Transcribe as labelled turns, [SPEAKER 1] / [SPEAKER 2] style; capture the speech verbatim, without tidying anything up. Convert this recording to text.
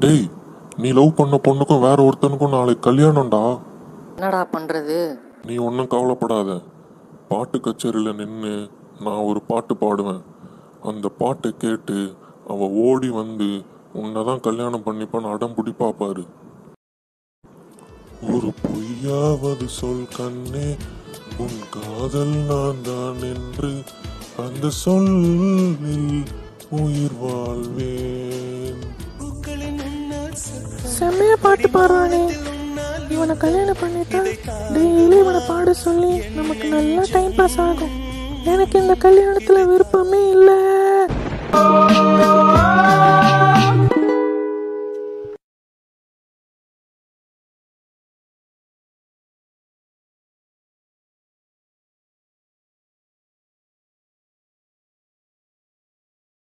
[SPEAKER 1] டேய், நீ லவ் பண்ண பொண்ணுக்கும் வேற ஒருத்தனுக்கும் நாளைக்கு கல்யாணம்டா.
[SPEAKER 2] என்னடா பண்றது?
[SPEAKER 1] நீ ஒன்றும் கவலைப்படாத. பாட்டு கச்சேரியில் நின்று நான் ஒரு பாட்டு பாடுவேன். அந்த பாட்டை கேட்டு அவ ஓடி வந்து உன்னை தான் கல்யாணம் பண்ணிப்பான்னு அடம் பிடிப்பா பாரு. ஒரு பொய்யாவது சொல் கண்ணே, உன் காதல் நான் தான் என்று அந்த சொல்லில் உயிர் வாழ்வேன்.
[SPEAKER 3] செம்மையா பாட்டு பாடுறானே, இவனை கல்யாணம் பண்ணிட்டா டெய்லி இவனை பாட சொல்லி நமக்கு நல்லா டைம் பாஸ் ஆகும். எனக்கு இந்த கல்யாணத்துல விருப்பமே இல்லை.